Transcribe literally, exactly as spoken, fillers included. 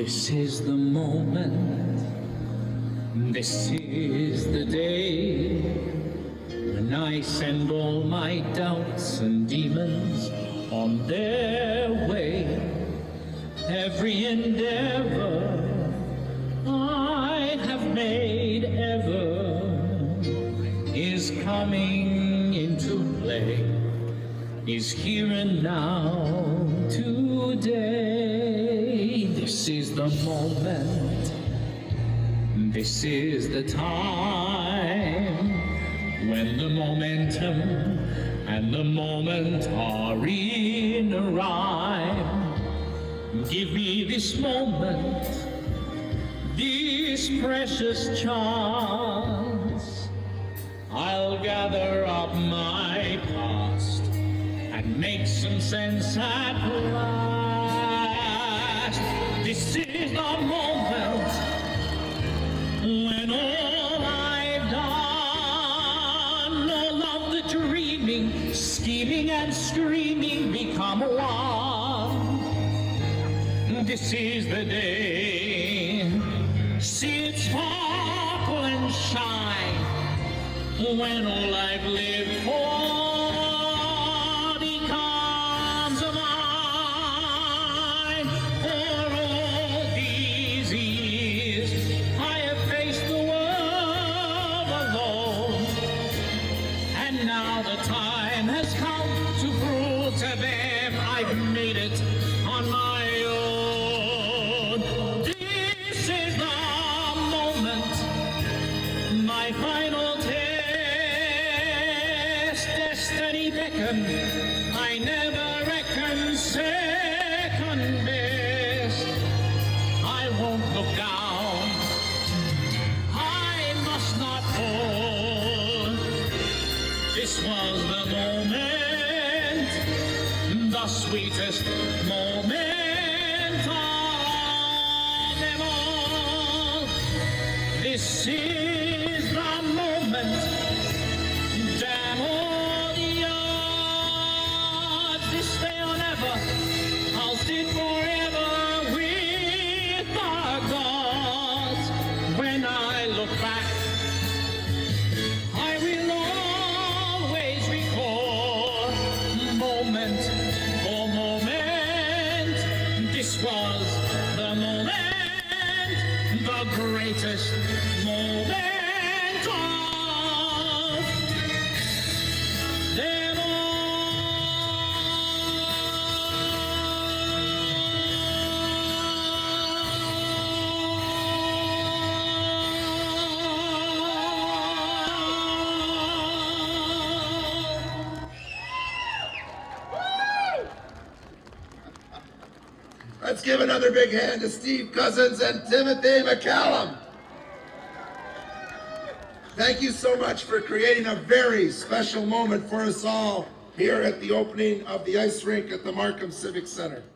This is the moment, this is the day, when I send all my doubts and demons on their way. Every endeavor I have made ever is coming into play, is here and now today. This is the moment, this is the time, when the momentum and the moment are in a rhyme. Give me this moment, this precious chance. I'll gather up my past and make some sense at last. This is the moment when all I've done, all of the dreaming, scheming and screaming become one. This is the day, see it sparkle and shine, when all I've lived for becomes mine. For all these years I have faced the world alone, and now the time has come to prove to them I've made it on my own. This is the moment, my final test. Destiny beckoned, I never reckoned second best. I won't look down, I must not fall. This was the moment, the sweetest moment of them all. This is the moment, damn all the odds, this day or never, I'll sit forever with the gods. When I look back, I will always recall, moment for moment, this was the moment, the greatest moment of them all. Let's give another big hand to Steve Cousins and Timothy McCallum. Thank you so much for creating a very special moment for us all here at the opening of the ice rink at the Markham Civic Center.